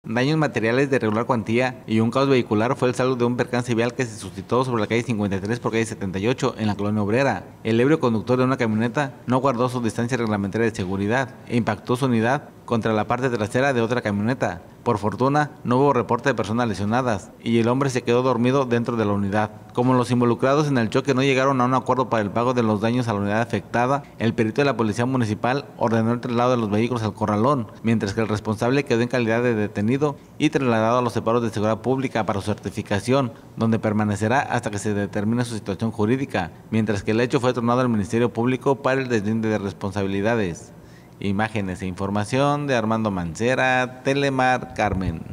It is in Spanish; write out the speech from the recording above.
Daños materiales de regular cuantía y un caos vehicular fue el saldo de un percance vial que se suscitó sobre la calle 53 por calle 78 en la Colonia Obrera. El ebrio conductor de una camioneta no guardó su distancia reglamentaria de seguridad e impactó su unidad contra la parte trasera de otra camioneta. Por fortuna, no hubo reporte de personas lesionadas y el hombre se quedó dormido dentro de la unidad. Como los involucrados en el choque no llegaron a un acuerdo para el pago de los daños a la unidad afectada, el perito de la Policía Municipal ordenó el traslado de los vehículos al corralón, mientras que el responsable quedó en calidad de detenido y trasladado a los separos de seguridad pública para su certificación, donde permanecerá hasta que se determine su situación jurídica, mientras que el hecho fue turnado al Ministerio Público para el deslinde de responsabilidades. Imágenes e información de Armando Mancera, Telemar, Carmen.